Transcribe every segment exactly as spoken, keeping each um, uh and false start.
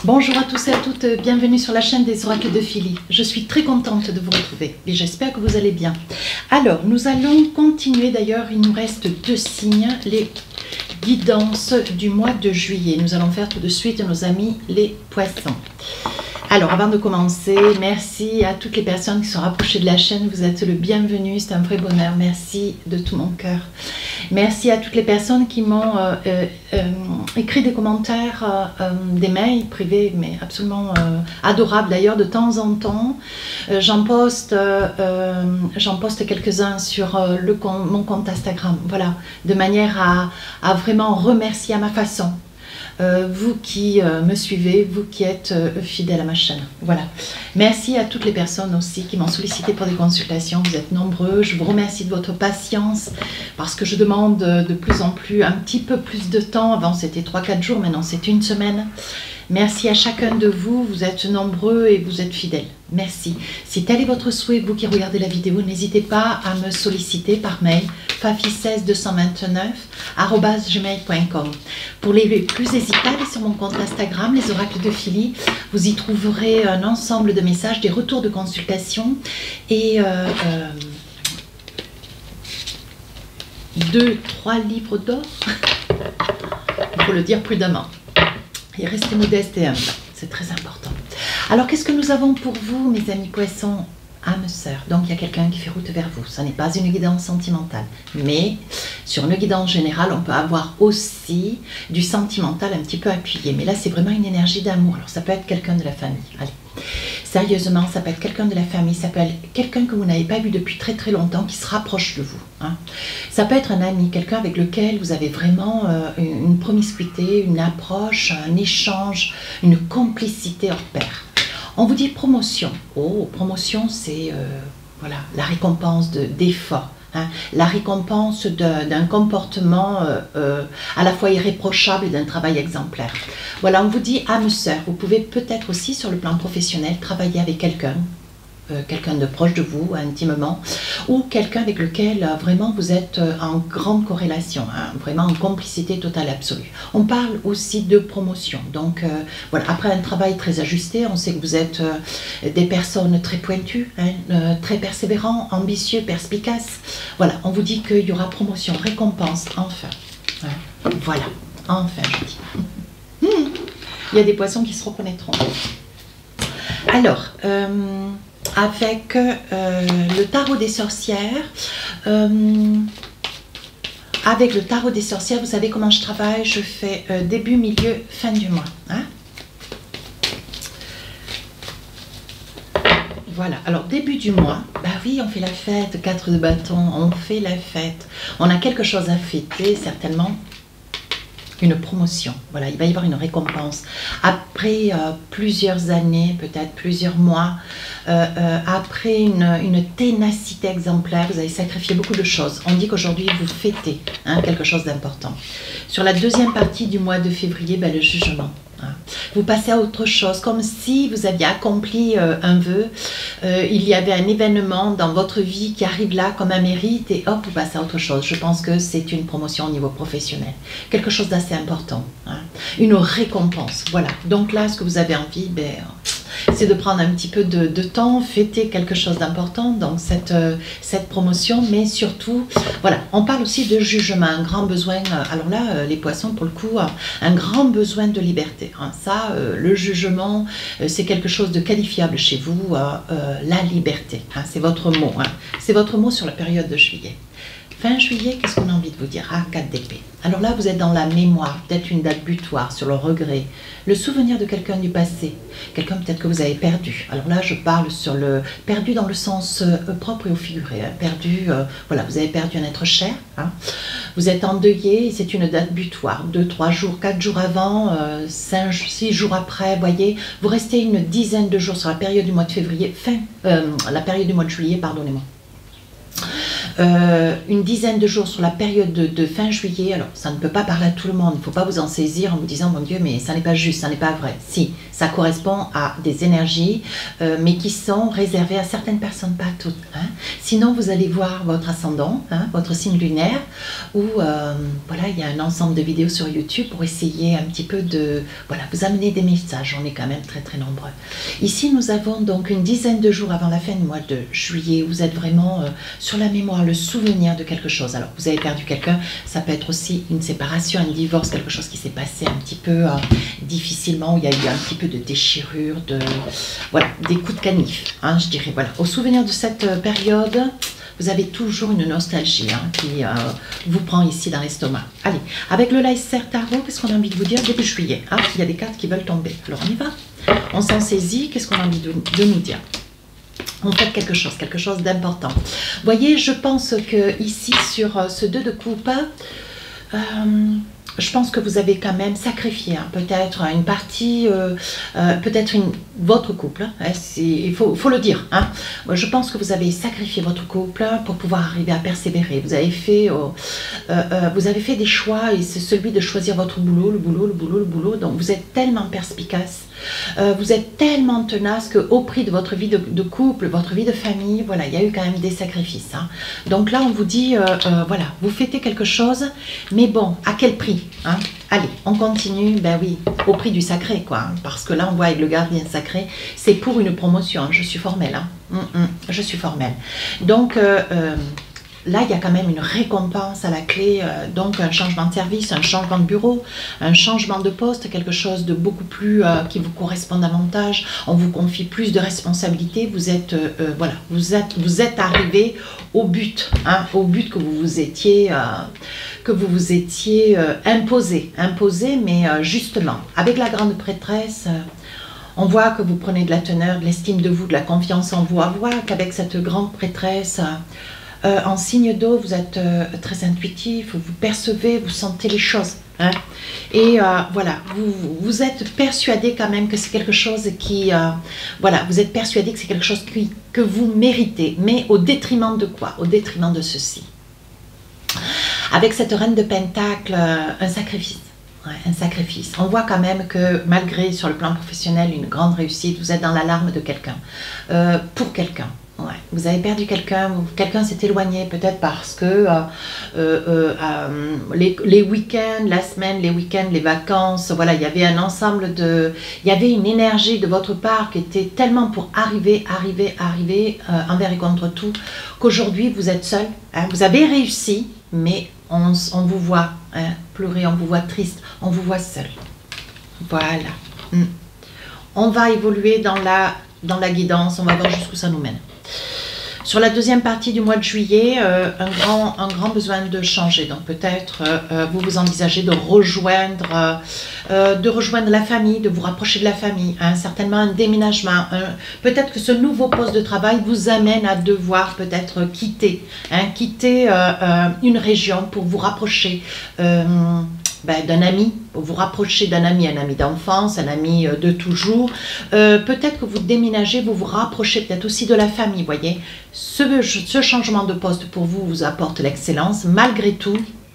Bonjour à tous et à toutes, bienvenue sur la chaîne des oracles de Philly. Je suis très contente de vous retrouver et j'espère que vous allez bien. Alors, nous allons continuer, d'ailleurs, il nous reste deux signes, les guidances du mois de juillet. Nous allons faire tout de suite nos amis les poissons. Alors, avant de commencer, merci à toutes les personnes qui sont rapprochées de la chaîne. Vous êtes le bienvenu, c'est un vrai bonheur. Merci de tout mon cœur. Merci à toutes les personnes qui m'ont euh, euh, euh, écrit des commentaires, euh, euh, des mails privés, mais absolument euh, adorables d'ailleurs, de temps en temps. Euh, j'en poste, euh, euh, j'en poste quelques-uns sur euh, le compte, mon compte Instagram, voilà, de manière à, à vraiment remercier à ma façon. Euh, vous qui euh, me suivez, vous qui êtes euh, fidèles à ma chaîne. Voilà. Merci à toutes les personnes aussi qui m'ont sollicité pour des consultations. Vous êtes nombreux. Je vous remercie de votre patience parce que je demande de plus en plus, un petit peu plus de temps. Avant, c'était trois quatre jours. Maintenant, c'est une semaine. Merci à chacun de vous. Vous êtes nombreux et vous êtes fidèles. Merci. Si tel est votre souhait, vous qui regardez la vidéo, n'hésitez pas à me solliciter par mail fafi un six deux deux neuf arobase gmail point com. Pour les plus hésitants, allez sur mon compte Instagram, les oracles de Philly. Vous y trouverez un ensemble de messages, des retours de consultation et euh, euh, deux, trois livres d'or. Il faut le dire prudemment. Et restez modeste et humble, c'est très important. Alors, qu'est-ce que nous avons pour vous, mes amis poissons, âme sœur? Donc, il y a quelqu'un qui fait route vers vous. Ce n'est pas une guidance sentimentale. Mais, sur une guidance générale, on peut avoir aussi du sentimental un petit peu appuyé. Mais là, c'est vraiment une énergie d'amour. Alors, ça peut être quelqu'un de la famille. Allez. Sérieusement, ça peut être quelqu'un de la famille, ça peut être quelqu'un que vous n'avez pas vu depuis très très longtemps, qui se rapproche de vous. Hein. Ça peut être un ami, quelqu'un avec lequel vous avez vraiment euh, une promiscuité, une approche, un échange, une complicité hors pair. On vous dit promotion. Oh, promotion, c'est euh, voilà, la récompense d'efforts. Hein, la récompense d'un comportement euh, euh, à la fois irréprochable et d'un travail exemplaire. Voilà, on vous dit âme sœur. Vous pouvez peut-être aussi sur le plan professionnel travailler avec quelqu'un, euh, quelqu'un de proche de vous, intimement, ou quelqu'un avec lequel euh, vraiment vous êtes euh, en grande corrélation, hein, vraiment en complicité totale absolue. On parle aussi de promotion. Donc euh, voilà, après un travail très ajusté, on sait que vous êtes euh, des personnes très pointues, hein, euh, très persévérants, ambitieux, perspicaces. Voilà, on vous dit qu'il y aura promotion, récompense, enfin. Hein, voilà, enfin je dis. Il y a des poissons qui se reconnaîtront. Alors, euh, avec euh, le tarot des sorcières, euh, avec le tarot des sorcières, vous savez comment je travaille, je fais euh, début, milieu, fin du mois. Hein? Voilà, alors début du mois, bah oui, on fait la fête, quatre de bâton, on fait la fête. On a quelque chose à fêter, certainement. Une promotion, voilà, il va y avoir une récompense. Après euh, plusieurs années, peut-être plusieurs mois, euh, euh, après une, une ténacité exemplaire, vous avez sacrifié beaucoup de choses. On dit qu'aujourd'hui, vous fêtez hein, quelque chose d'important. Sur la deuxième partie du mois de février, ben, le jugement. Hein. Vous passez à autre chose, comme si vous aviez accompli euh, un vœu, euh, il y avait un événement dans votre vie qui arrive là comme un mérite et hop, vous passez à autre chose. Je pense que c'est une promotion au niveau professionnel, quelque chose d'assez important, hein. Une récompense, voilà. Donc là, ce que vous avez envie, ben, c'est de prendre un petit peu de, de temps, fêter quelque chose d'important, donc cette, euh, cette promotion, mais surtout, voilà, on parle aussi de jugement, un grand besoin, euh, alors là, euh, les poissons, pour le coup, euh, un grand besoin de liberté. Hein. Ça, euh, le jugement, euh, c'est quelque chose de qualifiable chez vous, euh, euh, la liberté, hein, c'est votre mot, hein. C'est votre mot sur la période de juillet. Fin juillet, qu'est-ce qu'on a envie de vous dire? Ah, quatre d'épée. Alors là, vous êtes dans la mémoire, peut-être une date butoir, sur le regret, le souvenir de quelqu'un du passé, quelqu'un peut-être que vous avez perdu. Alors là, je parle sur le perdu dans le sens euh, propre et au figuré. Hein. Perdu, euh, voilà, vous avez perdu un être cher. Hein. Vous êtes endeuillé, et c'est une date butoir. Deux, trois jours, quatre jours avant, euh, cinq, six jours après, voyez, vous restez une dizaine de jours sur la période du mois de février, fin, euh, la période du mois de juillet, pardonnez-moi. Euh, une dizaine de jours sur la période de, de fin juillet. Alors, ça ne peut pas parler à tout le monde. Il ne faut pas vous en saisir en vous disant, mon Dieu, mais ça n'est pas juste, ça n'est pas vrai. Si, ça correspond à des énergies, euh, mais qui sont réservées à certaines personnes, pas à toutes. Hein. Sinon, vous allez voir votre ascendant, hein, votre signe lunaire, où euh, voilà, il y a un ensemble de vidéos sur YouTube pour essayer un petit peu de voilà, vous amener des messages. On est quand même très très nombreux. Ici, nous avons donc une dizaine de jours avant la fin du mois de juillet. Vous êtes vraiment euh, sur la mémoire, le souvenir de quelque chose. Alors, vous avez perdu quelqu'un, ça peut être aussi une séparation, un divorce, quelque chose qui s'est passé un petit peu euh, difficilement, où il y a eu un petit peu de déchirure, de voilà, des coups de canif, hein, je dirais. Voilà. Au souvenir de cette euh, période, vous avez toujours une nostalgie hein, qui euh, vous prend ici dans l'estomac. Allez, avec le Leicester Tarot, qu'est-ce qu'on a envie de vous dire début juillet hein, il y a des cartes qui veulent tomber. Alors, on y va. On s'en saisit. Qu'est-ce qu'on a envie de, de nous dire? On fait quelque chose, quelque chose d'important. Voyez, je pense que ici, sur euh, ce deux de coupe, euh, je pense que vous avez quand même sacrifié hein, peut-être une partie, euh, euh, peut-être votre couple, hein, il faut, faut le dire. Hein. Je pense que vous avez sacrifié votre couple pour pouvoir arriver à persévérer. Vous avez fait, euh, euh, vous avez fait des choix et c'est celui de choisir votre boulot, le boulot, le boulot, le boulot. Donc vous êtes tellement perspicace. Euh, vous êtes tellement tenace qu'au prix de votre vie de, de couple, votre vie de famille, voilà, il y a eu quand même des sacrifices. Hein. Donc là, on vous dit, euh, euh, voilà, vous fêtez quelque chose, mais bon, à quel prix hein? Allez, on continue, ben oui, au prix du sacré, quoi. Hein, parce que là, on voit avec le gardien sacré, c'est pour une promotion, hein, je suis formelle, hein. mm -mm, je suis formelle. Donc, euh, euh, là, il y a quand même une récompense à la clé, euh, donc un changement de service, un changement de bureau, un changement de poste, quelque chose de beaucoup plus euh, qui vous correspond davantage. On vous confie plus de responsabilités. Vous êtes, euh, euh, voilà, vous êtes, vous êtes arrivé au but, hein, au but que vous vous étiez, euh, que vous vous étiez euh, imposé, imposé, mais euh, justement, avec la grande prêtresse. Euh, On voit que vous prenez de la teneur, de l'estime de vous, de la confiance en vous. On voit qu'avec cette grande prêtresse. Euh, Euh, en signe d'eau, vous êtes euh, très intuitif, vous percevez, vous sentez les choses. Hein, et euh, voilà, vous, vous êtes persuadé quand même que c'est quelque chose qui... Euh, voilà, vous êtes persuadé que c'est quelque chose qui, que vous méritez, mais au détriment de quoi? Au détriment de ceci. Avec cette reine de Pentacle, euh, un sacrifice. Ouais, un sacrifice. On voit quand même que malgré sur le plan professionnel une grande réussite, vous êtes dans l'alarme de quelqu'un, euh, pour quelqu'un. Ouais. Vous avez perdu quelqu'un, quelqu'un s'est éloigné peut-être parce que euh, euh, euh, les, les week-ends, la semaine, les week-ends, les vacances, voilà, il y avait un ensemble de... Il y avait une énergie de votre part qui était tellement pour arriver, arriver, arriver euh, envers et contre tout, qu'aujourd'hui vous êtes seul. Hein, vous avez réussi, mais on, on vous voit hein, pleurer, on vous voit triste, on vous voit seul. Voilà. Mm. On va évoluer dans la, dans la guidance, on va voir jusqu'où ça nous mène. Sur la deuxième partie du mois de juillet, euh, un, grand, un grand besoin de changer. Donc peut-être euh, vous vous envisagez de rejoindre, euh, de rejoindre la famille, de vous rapprocher de la famille. Hein, certainement un déménagement. Peut-être que ce nouveau poste de travail vous amène à devoir peut-être quitter, hein, quitter euh, euh, une région pour vous rapprocher euh, ben, d'un ami, pour vous rapprocher d'un ami, un ami d'enfance, un ami de toujours. Euh, peut-être que vous déménagez, vous vous rapprochez peut-être aussi de la famille, voyez. Ce, ce changement de poste pour vous vous apporte l'excellence. Malgré tout,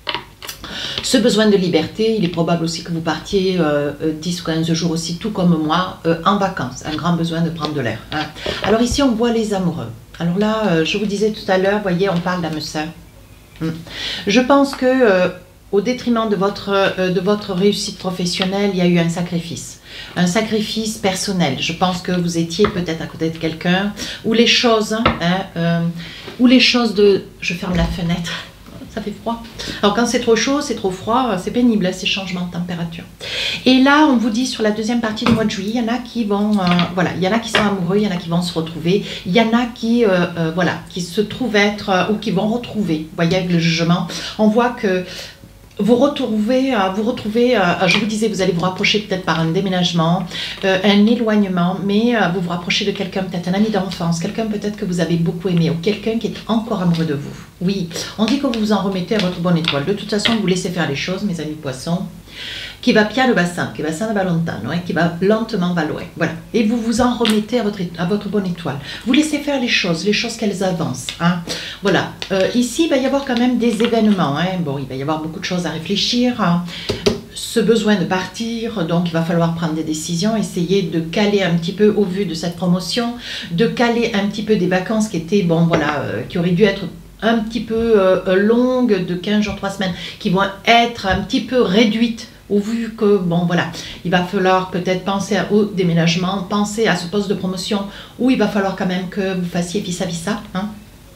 ce besoin de liberté, il est probable aussi que vous partiez euh, dix ou quinze jours aussi, tout comme moi, euh, en vacances. Un grand besoin de prendre de l'air. Hein. Alors ici, on voit les amoureux. Alors là, euh, je vous disais tout à l'heure, voyez, on parle d'âme sœur. Hum. Je pense que... Euh, au détriment de votre, euh, de votre réussite professionnelle, il y a eu un sacrifice. Un sacrifice personnel. Je pense que vous étiez peut-être à côté de quelqu'un où les choses, hein, euh, où les choses de... Je ferme la fenêtre, ça fait froid. Alors quand c'est trop chaud, c'est trop froid, c'est pénible, ces changements de température. Et là, on vous dit sur la deuxième partie du mois de juillet, il y en a qui vont... Euh, voilà, il y en a qui sont amoureux, il y en a qui vont se retrouver. Il y en a qui, euh, euh, voilà, qui se trouvent être, euh, ou qui vont retrouver. Vous voyez, avec le jugement, on voit que... Vous retrouvez, vous retrouvez, je vous disais, vous allez vous rapprocher peut-être par un déménagement, euh, un éloignement, mais vous vous rapprochez de quelqu'un, peut-être un ami d'enfance, quelqu'un peut-être que vous avez beaucoup aimé, ou quelqu'un qui est encore amoureux de vous. Oui, on dit que vous vous en remettez à votre bonne étoile. De toute façon, vous laissez faire les choses, mes amis poissons. qui va piano bassin, qui va sana va lontano, hein, qui va lentement va loin. Voilà. Et vous vous en remettez à votre, à votre bonne étoile. Vous laissez faire les choses, les choses qu'elles avancent. Hein. Voilà. Euh, ici, il va y avoir quand même des événements. Hein. Bon, il va y avoir beaucoup de choses à réfléchir. Hein. Ce besoin de partir, donc il va falloir prendre des décisions, essayer de caler un petit peu au vu de cette promotion, de caler un petit peu des vacances qui étaient, bon voilà, euh, qui auraient dû être un petit peu euh, longues, de quinze jours, trois semaines, qui vont être un petit peu réduites au vu que, bon voilà, il va falloir peut-être penser au déménagement, penser à ce poste de promotion où il va falloir quand même que vous fassiez vis-à-vis ça, hein.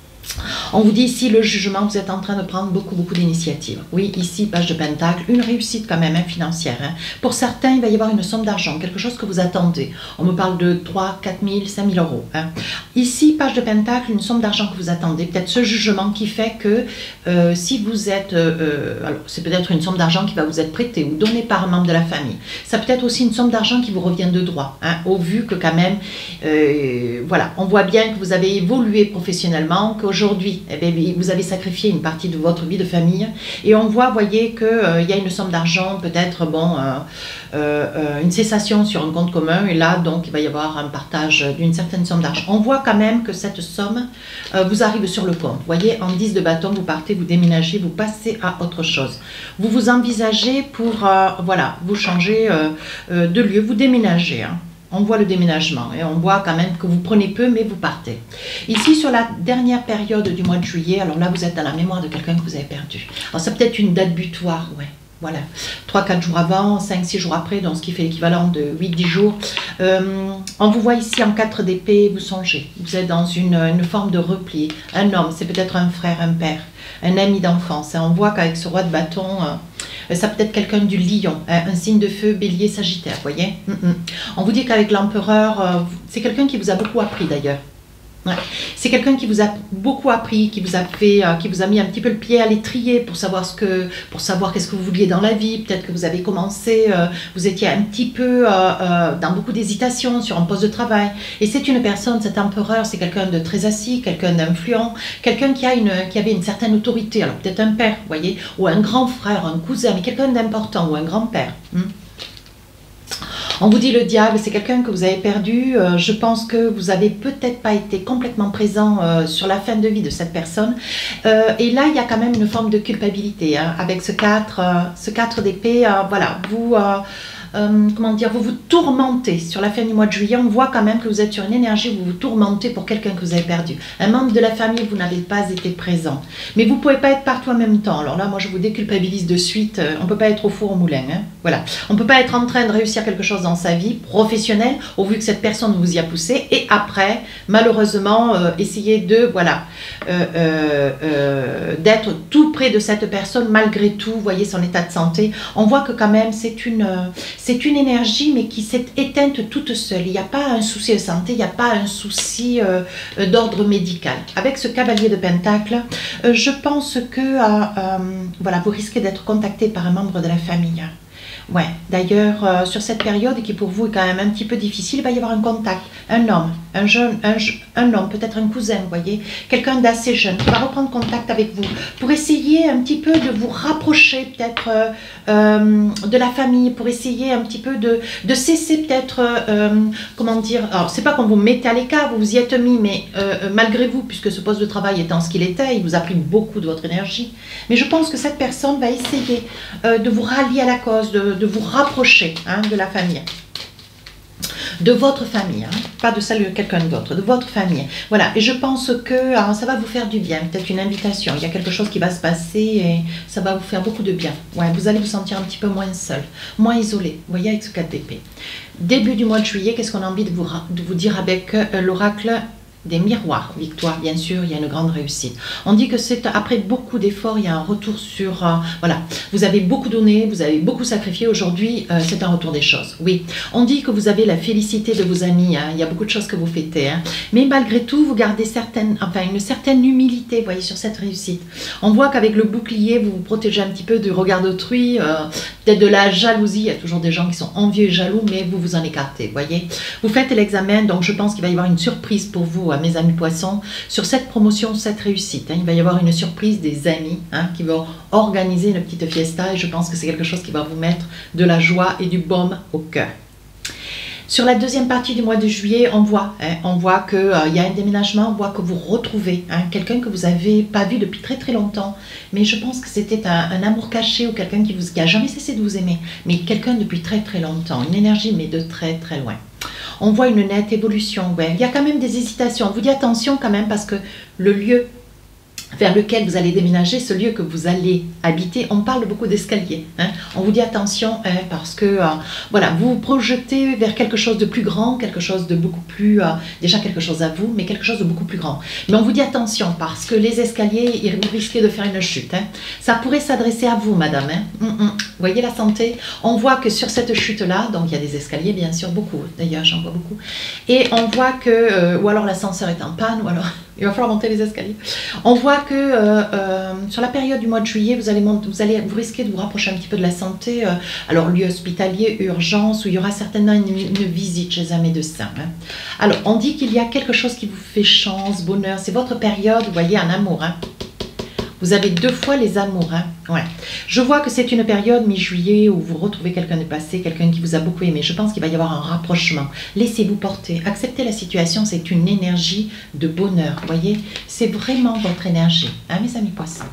On vous dit ici le jugement, vous êtes en train de prendre beaucoup beaucoup d'initiatives. Oui, ici, page de Pentacle, une réussite quand même hein, financière. Hein. Pour certains, il va y avoir une somme d'argent, quelque chose que vous attendez. On me parle de trois, quatre mille, cinq mille euros. Hein. Ici, page de Pentacle, une somme d'argent que vous attendez. Peut-être ce jugement qui fait que euh, si vous êtes... Euh, alors, c'est peut-être une somme d'argent qui va vous être prêtée ou donnée par un membre de la famille. Ça peut être aussi une somme d'argent qui vous revient de droit. Hein, au vu que quand même, euh, voilà, on voit bien que vous avez évolué professionnellement, qu'aujourd'hui, eh bien, vous avez sacrifié une partie de votre vie de famille et on voit, voyez, qu'il euh, y a une somme d'argent, peut-être, bon, euh, euh, une cessation sur un compte commun et là, donc, il va y avoir un partage d'une certaine somme d'argent. On voit quand même que cette somme euh, vous arrive sur le compte. Vous voyez, en dix de bâton, vous partez, vous déménagez, vous passez à autre chose. Vous vous envisagez pour, euh, voilà, vous changer euh, euh, de lieu, vous déménagez, hein. On voit le déménagement et on voit quand même que vous prenez peu, mais vous partez. Ici, sur la dernière période du mois de juillet, alors là, vous êtes dans la mémoire de quelqu'un que vous avez perdu. Alors, c'est peut-être une date butoir, ouais. Voilà, trois quatre jours avant, cinq six jours après, donc ce qui fait l'équivalent de huit dix jours. Euh, on vous voit ici en quatre d'épée, vous songez. Vous êtes dans une, une forme de repli. Un homme, c'est peut-être un frère, un père, un ami d'enfance. On voit qu'avec ce roi de bâton, euh, ça peut être quelqu'un du lion, hein, un signe de feu, bélier, sagittaire, vous voyez. mm -mm. On vous dit qu'avec l'empereur, euh, c'est quelqu'un qui vous a beaucoup appris d'ailleurs. Ouais. C'est quelqu'un qui vous a beaucoup appris, qui vous a fait, euh, qui vous a mis un petit peu le pied à l'étrier pour savoir ce que, pour savoir qu'est-ce que vous vouliez dans la vie. Peut-être que vous avez commencé, euh, vous étiez un petit peu euh, euh, dans beaucoup d'hésitation sur un poste de travail. Et c'est une personne, cet empereur, c'est quelqu'un de très assis, quelqu'un d'influent, quelqu'un qui a une, qui avait une certaine autorité. Alors peut-être un père, vous voyez, ou un grand frère, un cousin, mais quelqu'un d'important ou un grand-père. Hmm. On vous dit le diable, c'est quelqu'un que vous avez perdu. Euh, je pense que vous n'avez peut-être pas été complètement présent euh, sur la fin de vie de cette personne. Euh, et là, il y a quand même une forme de culpabilité. Hein, avec ce quatre, euh, ce quatre d'épée, euh, voilà, vous... Euh, Euh, comment dire, vous vous tourmentez sur la fin du mois de juillet. On voit quand même que vous êtes sur une énergie où vous vous tourmentez pour quelqu'un que vous avez perdu. Un membre de la famille, vous n'avez pas été présent. Mais vous ne pouvez pas être partout en même temps. Alors là, moi, je vous déculpabilise de suite. On ne peut pas être au four au moulin. Hein. Voilà. On ne peut pas être en train de réussir quelque chose dans sa vie professionnelle au vu que cette personne vous y a poussé. Et après, malheureusement, euh, essayer de, voilà, euh, euh, euh, d'être tout près de cette personne malgré tout. Vous voyez son état de santé. On voit que quand même, c'est une... Euh, C'est une énergie, mais qui s'est éteinte toute seule. Il n'y a pas un souci de santé, il n'y a pas un souci euh, d'ordre médical. Avec ce cavalier de Pentacle, euh, je pense que euh, euh, voilà, vous risquez d'être contacté par un membre de la famille. Ouais, d'ailleurs, euh, sur cette période qui pour vous est quand même un petit peu difficile, il va y avoir un contact, un homme, un jeune, un, un homme, peut-être un cousin, vous voyez, quelqu'un d'assez jeune qui va reprendre contact avec vous pour essayer un petit peu de vous rapprocher peut-être euh, euh, de la famille, pour essayer un petit peu de, de cesser peut-être, euh, comment dire, alors c'est pas qu'on vous mettez à l'écart, vous vous y êtes mis, mais euh, malgré vous, puisque ce poste de travail étant ce qu'il était, il vous a pris beaucoup de votre énergie, mais je pense que cette personne va essayer euh, de vous rallier à la cause, de de vous rapprocher hein, de la famille, de votre famille, hein, pas de celle de quelqu'un d'autre, de votre famille. Voilà, et je pense que alors, ça va vous faire du bien, peut-être une invitation, il y a quelque chose qui va se passer et ça va vous faire beaucoup de bien. Ouais, vous allez vous sentir un petit peu moins seul, moins isolé, vous voyez, avec ce quatre d'épée. Début du mois de juillet, qu'est-ce qu'on a envie de vous, de vous dire avec euh, l'oracle des miroirs? Victoire, bien sûr, il y a une grande réussite. On dit que c'est après beaucoup d'efforts, il y a un retour sur... Euh, voilà, vous avez beaucoup donné, vous avez beaucoup sacrifié. Aujourd'hui, euh, c'est un retour des choses. Oui, on dit que vous avez la félicité de vos amis. Hein, il y a beaucoup de choses que vous fêtez. Hein, mais malgré tout, vous gardez certaines, enfin, une certaine humilité, vous voyez, sur cette réussite. On voit qu'avec le bouclier, vous vous protégez un petit peu du regard d'autrui, euh, peut-être de la jalousie. Il y a toujours des gens qui sont envieux et jaloux, mais vous vous en écartez, vous voyez. Vous faites l'examen, donc je pense qu'il va y avoir une surprise pour vous vous, hein, mes amis poissons, sur cette promotion, cette réussite. Hein. Il va y avoir une surprise des amis hein, qui vont organiser une petite fiesta et je pense que c'est quelque chose qui va vous mettre de la joie et du baume au cœur. Sur la deuxième partie du mois de juillet, on voit, hein, on voit qu'il euh, y a un déménagement, on voit que vous retrouvez hein, quelqu'un que vous n'avez pas vu depuis très très longtemps. Mais je pense que c'était un, un amour caché ou quelqu'un qui n'a jamais cessé de vous aimer. Mais quelqu'un depuis très très longtemps, une énergie mais de très très loin. On voit une nette évolution, ouais. Il y a quand même des hésitations. On vous dit attention quand même parce que le lieu vers lequel vous allez déménager, ce lieu que vous allez habiter, on parle beaucoup d'escalier. Hein. On vous dit attention hein, parce que euh, voilà, vous vous projetez vers quelque chose de plus grand, quelque chose de beaucoup plus, euh, déjà quelque chose à vous, mais quelque chose de beaucoup plus grand. Mais on vous dit attention parce que les escaliers, ils risquent de faire une chute. Hein. Ça pourrait s'adresser à vous, madame. Hein. Mm -mm. Vous voyez la santé? On voit que sur cette chute-là, donc il y a des escaliers, bien sûr, beaucoup. D'ailleurs, j'en vois beaucoup. Et on voit que, euh, ou alors l'ascenseur est en panne, ou alors il va falloir monter les escaliers. On voit que euh, euh, sur la période du mois de juillet, vous allez, monter, vous allez vous risquer de vous rapprocher un petit peu de la santé. Euh, alors, lieu hospitalier, urgence, où il y aura certainement une, une visite chez un médecin. Hein. Alors, on dit qu'il y a quelque chose qui vous fait chance, bonheur. C'est votre période, vous voyez, en amour. Hein. Vous avez deux fois les amours. Hein. Ouais. Je vois que c'est une période mi-juillet où vous retrouvez quelqu'un de passé, quelqu'un qui vous a beaucoup aimé. Je pense qu'il va y avoir un rapprochement. Laissez-vous porter. Acceptez la situation. C'est une énergie de bonheur. Vous voyez, c'est vraiment votre énergie. Hein, mes amis poissons.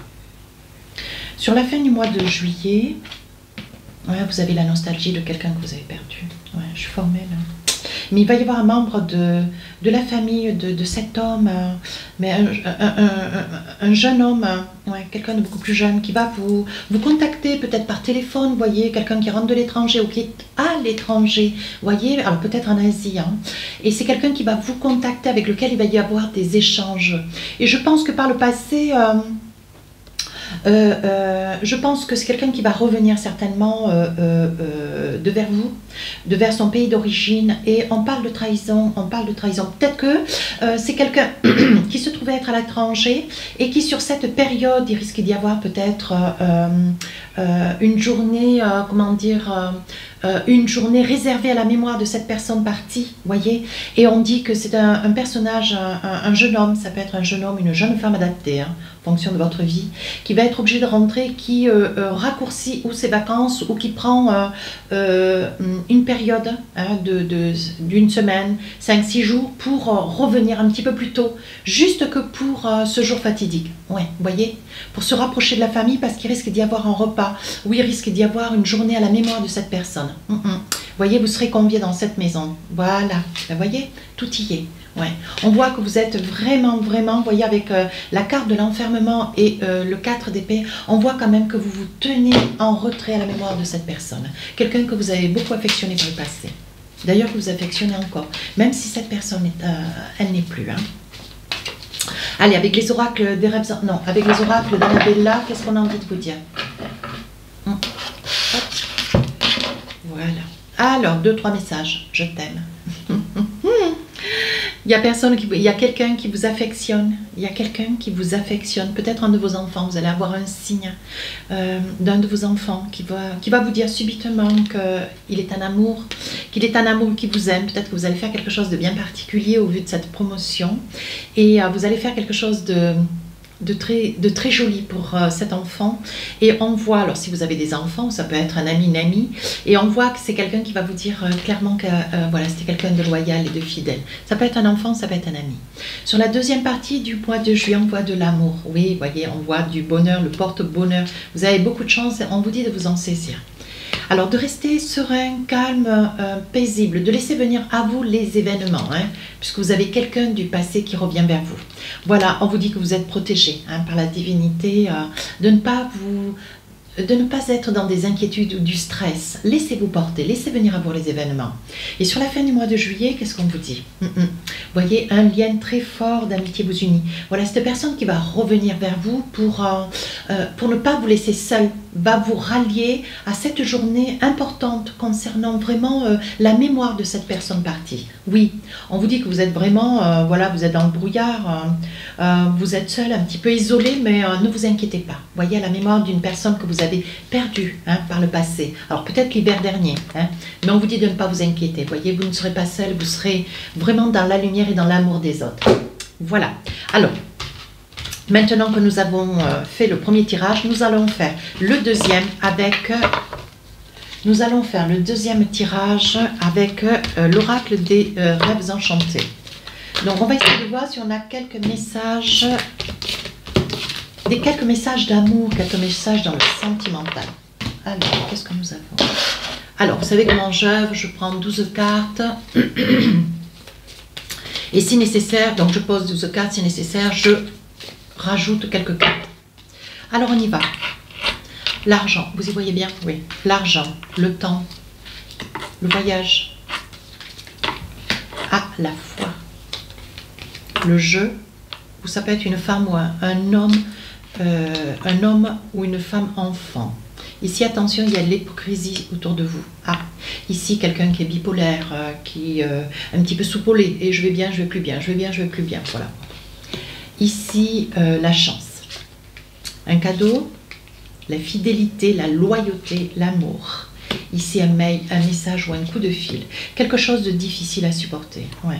Sur la fin du mois de juillet, ouais, vous avez la nostalgie de quelqu'un que vous avez perdu. Ouais, je suis formelle. Hein. Mais il va y avoir un membre de, de la famille de, de cet homme, euh, mais un, un, un, un, un jeune homme, euh, ouais, quelqu'un de beaucoup plus jeune, qui va vous, vous contacter peut-être par téléphone, vous voyez, quelqu'un qui rentre de l'étranger ou qui est à l'étranger, vous voyez, alors peut-être en Asie, hein, et c'est quelqu'un qui va vous contacter, avec lequel il va y avoir des échanges. Et je pense que par le passé... Euh, Euh, euh, je pense que c'est quelqu'un qui va revenir certainement euh, euh, de vers vous, de vers son pays d'origine, et on parle de trahison, on parle de trahison. Peut-être que euh, c'est quelqu'un qui se trouvait être à l'étranger et qui sur cette période, il risque d'y avoir peut-être euh, euh, une journée, euh, comment dire, euh, euh, une journée réservée à la mémoire de cette personne partie, voyez. Et on dit que c'est un, un personnage, un, un jeune homme, ça peut être un jeune homme, une jeune femme adaptée, hein, en fonction de votre vie, qui va être obligé de rentrer, qui euh, euh, raccourcit ou ses vacances ou qui prend euh, euh, une période hein, de, de, d'une semaine, cinq six jours pour euh, revenir un petit peu plus tôt, juste que pour euh, ce jour fatidique. Ouais, vous voyez, pour se rapprocher de la famille parce qu'il risque d'y avoir un repas ou il risque d'y avoir une journée à la mémoire de cette personne. Mm -mm. Vous voyez, vous serez conviés dans cette maison. Voilà, vous voyez, tout y est. Ouais. On voit que vous êtes vraiment, vraiment, vous voyez, avec euh, la carte de l'enfermement et euh, le quatre d'épée, on voit quand même que vous vous tenez en retrait à la mémoire de cette personne. Quelqu'un que vous avez beaucoup affectionné par le passé. D'ailleurs, que vous affectionnez encore, même si cette personne, est, euh, elle n'est plus. Hein. Allez, avec les oracles des rêves, non, avec les oracles d'Annabella, qu'est-ce qu'on a envie de vous dire? hum. Voilà. Alors, deux, trois messages. Je t'aime. Il y a personne qui, il y a quelqu'un qui vous affectionne. Il y a quelqu'un qui vous affectionne. Peut-être un de vos enfants. Vous allez avoir un signe euh, d'un de vos enfants qui va, qui va vous dire subitement qu'il est un amour, qu'il est un amour qui vous aime. Peut-être que vous allez faire quelque chose de bien particulier au vu de cette promotion. Et euh, vous allez faire quelque chose de... De très, de très joli pour euh, cet enfant. Et on voit, alors si vous avez des enfants, ça peut être un ami, une amie, et on voit que c'est quelqu'un qui va vous dire euh, clairement que euh, voilà, c'était quelqu'un de loyal et de fidèle. Ça peut être un enfant, ça peut être un ami. Sur la deuxième partie du mois de juillet, on voit de l'amour. Oui, vous voyez, on voit du bonheur, le porte-bonheur. Vous avez beaucoup de chance, on vous dit de vous en saisir. Alors, de rester serein, calme, euh, paisible, de laisser venir à vous les événements, hein, puisque vous avez quelqu'un du passé qui revient vers vous. Voilà, on vous dit que vous êtes protégé hein, par la divinité, euh, de ne pas vous... de ne pas être dans des inquiétudes ou du stress. Laissez-vous porter, laissez venir à vous les événements. Et sur la fin du mois de juillet, qu'est-ce qu'on vous dit? mm -mm. Vous voyez, un lien très fort d'amitié vous unit. Voilà, cette personne qui va revenir vers vous pour, euh, euh, pour ne pas vous laisser seul. va vous rallier à cette journée importante concernant vraiment euh, la mémoire de cette personne partie. Oui, on vous dit que vous êtes vraiment, euh, voilà, vous êtes dans le brouillard, euh, euh, vous êtes seul, un petit peu isolé, mais euh, ne vous inquiétez pas. Voyez, la mémoire d'une personne que vous avez perdue hein, par le passé. Alors peut-être l'hiver dernier, hein, mais on vous dit de ne pas vous inquiéter. Voyez, vous ne serez pas seul, vous serez vraiment dans la lumière et dans l'amour des autres. Voilà. Alors, maintenant que nous avons euh, fait le premier tirage, nous allons faire le deuxième avec... Euh, nous allons faire le deuxième tirage avec euh, l'oracle des euh, rêves enchantés. Donc, on va essayer de voir si on a quelques messages, des quelques messages d'amour, quelques messages dans le sentimental. Alors, qu'est-ce que nous avons? Alors, vous savez comment j'œuvre, je prends douze cartes. Et si nécessaire, donc je pose douze cartes, si nécessaire, je rajoute quelques cartes. Alors on y va. L'argent, vous y voyez bien? Oui. L'argent, le temps, le voyage. Ah, la foi. Le jeu, ou ça peut être une femme ou un, un homme, euh, un homme ou une femme enfant. Ici, attention, il y a l'hypocrisie autour de vous. Ah, ici, quelqu'un qui est bipolaire, euh, qui est euh, un petit peu soupolé. Et je vais bien, je vais plus bien, je vais bien, je vais plus bien. Voilà. Ici, euh, la chance. Un cadeau, la fidélité, la loyauté, l'amour. Ici, un mail, un message ou un coup de fil. Quelque chose de difficile à supporter. Ouais.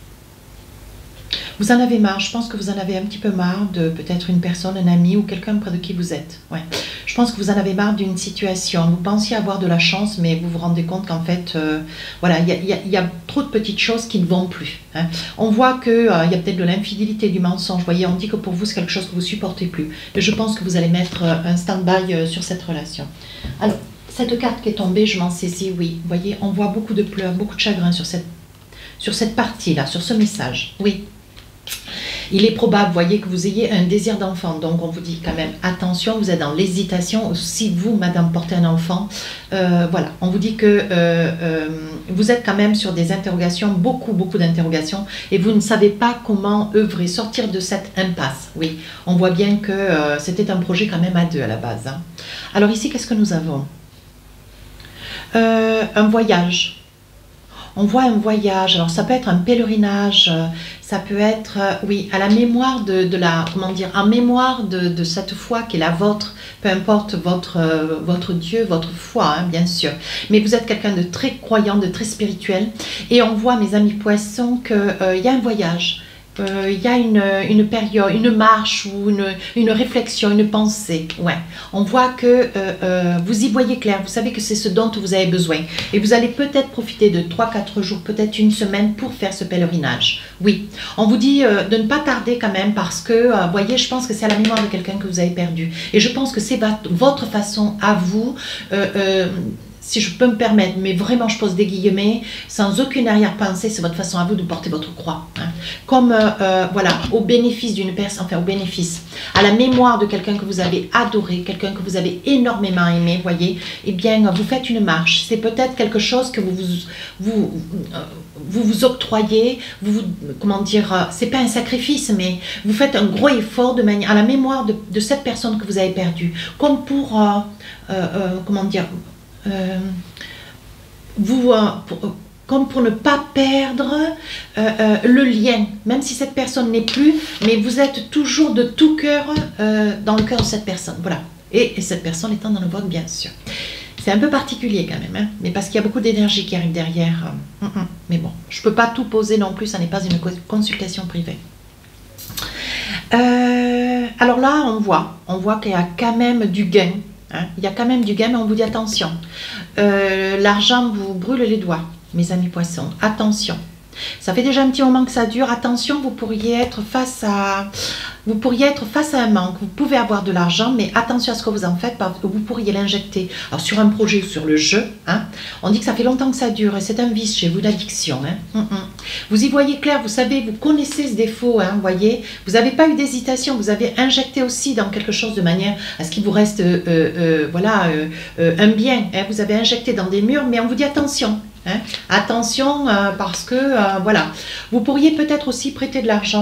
Vous en avez marre, je pense que vous en avez un petit peu marre de peut-être une personne, un ami ou quelqu'un près de qui vous êtes. Ouais. Je pense que vous en avez marre d'une situation. Vous pensiez avoir de la chance, mais vous vous rendez compte qu'en fait, euh, voilà, il y, y, y a trop de petites choses qui ne vont plus. Hein. On voit qu'il euh, y a peut-être de l'infidélité, du mensonge. Vous voyez, on dit que pour vous, c'est quelque chose que vous ne supportez plus. Mais je pense que vous allez mettre euh, un stand-by euh, sur cette relation. Alors, cette carte qui est tombée, je m'en saisis, oui. Vous voyez, on voit beaucoup de pleurs, beaucoup de chagrin sur cette, sur cette partie-là, sur ce message. Oui. Il est probable, vous voyez, que vous ayez un désir d'enfant. Donc, on vous dit quand même, attention, vous êtes dans l'hésitation. Si vous, madame, portez un enfant, euh, voilà, on vous dit que euh, euh, vous êtes quand même sur des interrogations, beaucoup, beaucoup d'interrogations, et vous ne savez pas comment œuvrer, sortir de cette impasse. Oui, on voit bien que euh, c'était un projet quand même à deux à la base. Hein. Alors ici, qu'est-ce que nous avons? euh, Un voyage. On voit un voyage, alors ça peut être un pèlerinage, ça peut être, oui, à la mémoire de, de la, comment dire, en mémoire de, de cette foi qui est la vôtre, peu importe votre, euh, votre Dieu, votre foi, hein, bien sûr. Mais vous êtes quelqu'un de très croyant, de très spirituel, et on voit, mes amis poissons, qu'il euh, y a un voyage. Il euh, y a une, une période, une marche ou une, une réflexion, une pensée. Ouais. On voit que euh, euh, vous y voyez clair, vous savez que c'est ce dont vous avez besoin. Et vous allez peut-être profiter de trois quatre jours, peut-être une semaine pour faire ce pèlerinage. Oui, on vous dit euh, de ne pas tarder quand même parce que, euh, vous voyez, je pense que c'est à la mémoire de quelqu'un que vous avez perdu. Et je pense que c'est votre façon à vous... Euh, euh, si je peux me permettre, mais vraiment je pose des guillemets, sans aucune arrière-pensée, c'est votre façon à vous de porter votre croix. Hein. Comme, euh, euh, voilà, au bénéfice d'une personne, enfin au bénéfice, à la mémoire de quelqu'un que vous avez adoré, quelqu'un que vous avez énormément aimé, voyez, eh bien, vous faites une marche. C'est peut-être quelque chose que vous vous, vous, vous, vous octroyez, vous, vous comment dire, c'est pas un sacrifice, mais vous faites un gros effort de manière, à la mémoire de, de cette personne que vous avez perdue, comme pour, euh, euh, euh, comment dire, Euh, vous, euh, pour, euh, comme pour ne pas perdre euh, euh, le lien, même si cette personne n'est plus, mais vous êtes toujours de tout cœur euh, dans le cœur de cette personne, voilà, et, et cette personne étant dans le vôtre, bien sûr. C'est un peu particulier quand même, hein, mais parce qu'il y a beaucoup d'énergie qui arrive derrière, euh, mm -mm. Mais bon, je ne peux pas tout poser non plus, ça n'est pas une consultation privée. Euh, alors là, on voit, on voit qu'il y a quand même du gain. Hein, il y a quand même du gain, mais on vous dit attention. Euh, L'argent vous brûle les doigts, mes amis poissons. Attention. Ça fait déjà un petit moment que ça dure. Attention, vous pourriez être face à, vous pourriez être face à un manque. Vous pouvez avoir de l'argent, mais attention à ce que vous en faites, parce que vous pourriez l'injecter sur un projet ou sur le jeu. Hein. On dit que ça fait longtemps que ça dure et c'est un vice chez vous, l'addiction. Hein. Mm -mm. Vous y voyez clair, vous savez, vous connaissez ce défaut. Hein, voyez, vous n'avez pas eu d'hésitation, vous avez injecté aussi dans quelque chose de manière à ce qu'il vous reste, euh, euh, voilà, euh, euh, un bien. Hein. Vous avez injecté dans des murs, mais on vous dit attention. Hein. Attention euh, parce que, euh, voilà, vous pourriez peut-être aussi prêter de l'argent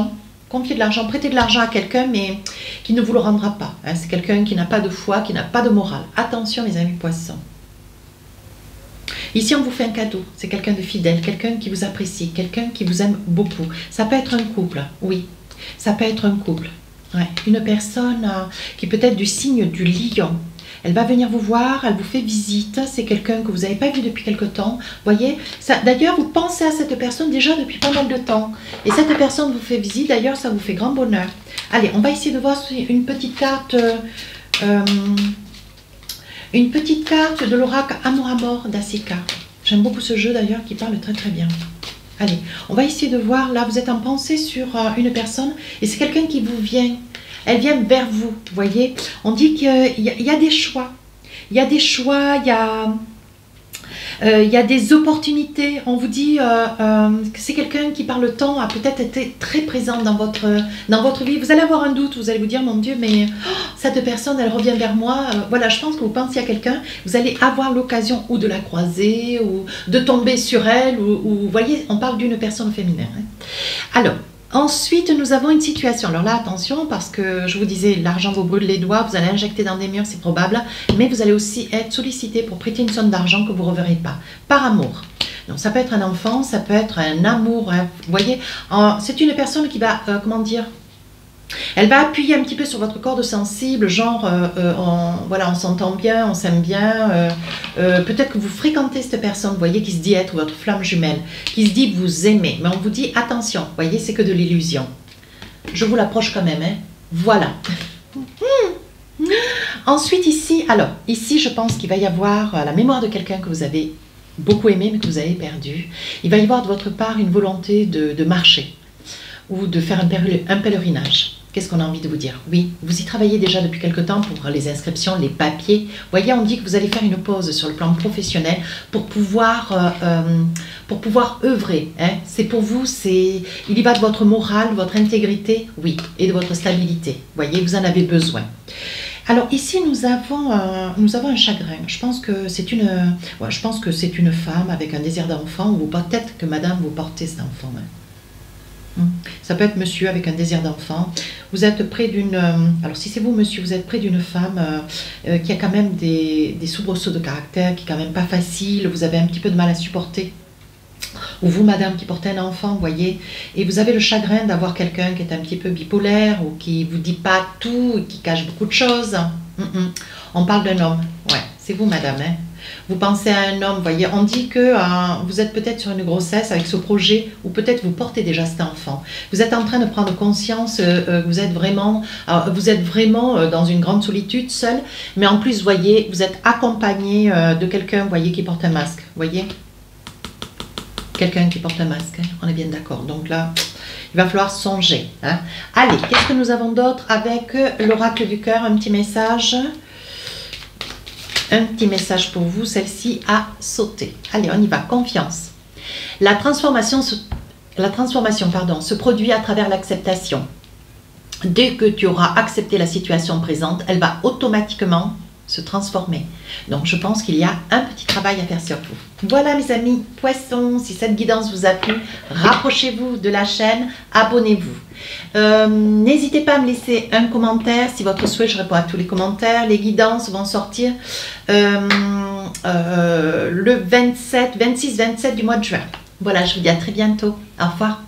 Confiez de l'argent, prêtez de l'argent à quelqu'un, mais qui ne vous le rendra pas. Hein. C'est quelqu'un qui n'a pas de foi, qui n'a pas de morale. Attention, mes amis poissons. Ici, on vous fait un cadeau. C'est quelqu'un de fidèle, quelqu'un qui vous apprécie, quelqu'un qui vous aime beaucoup. Ça peut être un couple, oui. Ça peut être un couple. Ouais. Une personne euh, qui peut être du signe du lion. Elle va venir vous voir, elle vous fait visite. C'est quelqu'un que vous n'avez pas vu depuis quelque temps. Voyez, d'ailleurs, vous pensez à cette personne déjà depuis pas mal de temps. Et cette personne vous fait visite. D'ailleurs, ça vous fait grand bonheur. Allez, on va essayer de voir une petite carte... Euh, euh, une petite carte de l'oracle Amour à mort d'Asika. J'aime beaucoup ce jeu d'ailleurs qui parle très très bien. Allez, on va essayer de voir. Là, vous êtes en pensée sur euh, une personne et c'est quelqu'un qui vous vient. Elle vient vers vous, vous voyez. On dit qu'il y, y a des choix. Il y a des choix, il y a, euh, il y a des opportunités. On vous dit euh, euh, que c'est quelqu'un qui, par le temps, a peut-être été très présent dans votre, dans votre vie. Vous allez avoir un doute, vous allez vous dire, mon Dieu, mais oh, cette personne, elle revient vers moi. Euh, voilà, je pense que vous pensez à quelqu'un. Vous allez avoir l'occasion ou de la croiser, ou de tomber sur elle, ou, ou vous voyez, on parle d'une personne féminine. Hein. Alors, ensuite, nous avons une situation. Alors là, attention, parce que je vous disais, l'argent vous brûle les doigts, vous allez injecter dans des murs, c'est probable, mais vous allez aussi être sollicité pour prêter une somme d'argent que vous ne reverrez pas, par amour. Donc ça peut être un enfant, ça peut être un amour, hein, vous voyez, c'est une personne qui va, euh, comment dire, elle va appuyer un petit peu sur votre corde sensible, genre, euh, euh, on, voilà, on s'entend bien, on s'aime bien. Euh, euh, Peut-être que vous fréquentez cette personne, vous voyez, qui se dit être votre flamme jumelle, qui se dit vous aimer. Mais on vous dit, attention, vous voyez, c'est que de l'illusion. Je vous l'approche quand même, hein. Voilà. Ensuite, ici, alors, ici, je pense qu'il va y avoir la mémoire de quelqu'un que vous avez beaucoup aimé, mais que vous avez perdu. Il va y avoir de votre part une volonté de, de marcher ou de faire un, un pèlerinage. Qu'est-ce qu'on a envie de vous dire? Oui, vous y travaillez déjà depuis quelque temps pour les inscriptions, les papiers. Vous voyez, on dit que vous allez faire une pause sur le plan professionnel pour pouvoir, euh, euh, pour pouvoir œuvrer. Hein. C'est pour vous, c'est, il y va de votre morale, votre intégrité, oui, et de votre stabilité. Vous voyez, vous en avez besoin. Alors ici, nous avons, euh, nous avons un chagrin. Je pense que c'est une, ouais, je pense que c'est une femme avec un désir d'enfant, ou peut-être que madame, vous portez cet enfant. Hein. Ça peut être monsieur avec un désir d'enfant. Vous êtes près d'une... Alors si c'est vous monsieur, vous êtes près d'une femme euh, qui a quand même des, des soubresauts de caractère, qui est quand même pas facile, vous avez un petit peu de mal à supporter. Ou vous madame qui portez un enfant, vous voyez, et vous avez le chagrin d'avoir quelqu'un qui est un petit peu bipolaire ou qui vous dit pas tout, qui cache beaucoup de choses. Mm -mm. On parle d'un homme, ouais, c'est vous madame, hein. Vous pensez à un homme, voyez, on dit que euh, vous êtes peut-être sur une grossesse avec ce projet, ou peut-être vous portez déjà cet enfant. Vous êtes en train de prendre conscience, euh, euh, vous êtes vraiment, euh, vous êtes vraiment euh, dans une grande solitude, seul, mais en plus, voyez, vous êtes accompagné euh, de quelqu'un, voyez, qui porte un masque, voyez. Quelqu'un qui porte un masque, hein, on est bien d'accord. Donc là, il va falloir songer. Hein. Allez, qu'est-ce que nous avons d'autre avec l'oracle du cœur? Un petit message. Un petit message pour vous, celle-ci a sauté. Allez, on y va, confiance. La transformation, la transformation pardon, se produit à travers l'acceptation. Dès que tu auras accepté la situation présente, elle va automatiquement se transformer. Donc, je pense qu'il y a un petit travail à faire sur vous. Voilà, mes amis poissons, si cette guidance vous a plu, rapprochez-vous de la chaîne, abonnez-vous. Euh, N'hésitez pas à me laisser un commentaire. Si votre souhait, je réponds à tous les commentaires. Les guidances vont sortir euh, euh, le vingt-sept, vingt-six, vingt-sept du mois de juin. Voilà, je vous dis à très bientôt. Au revoir.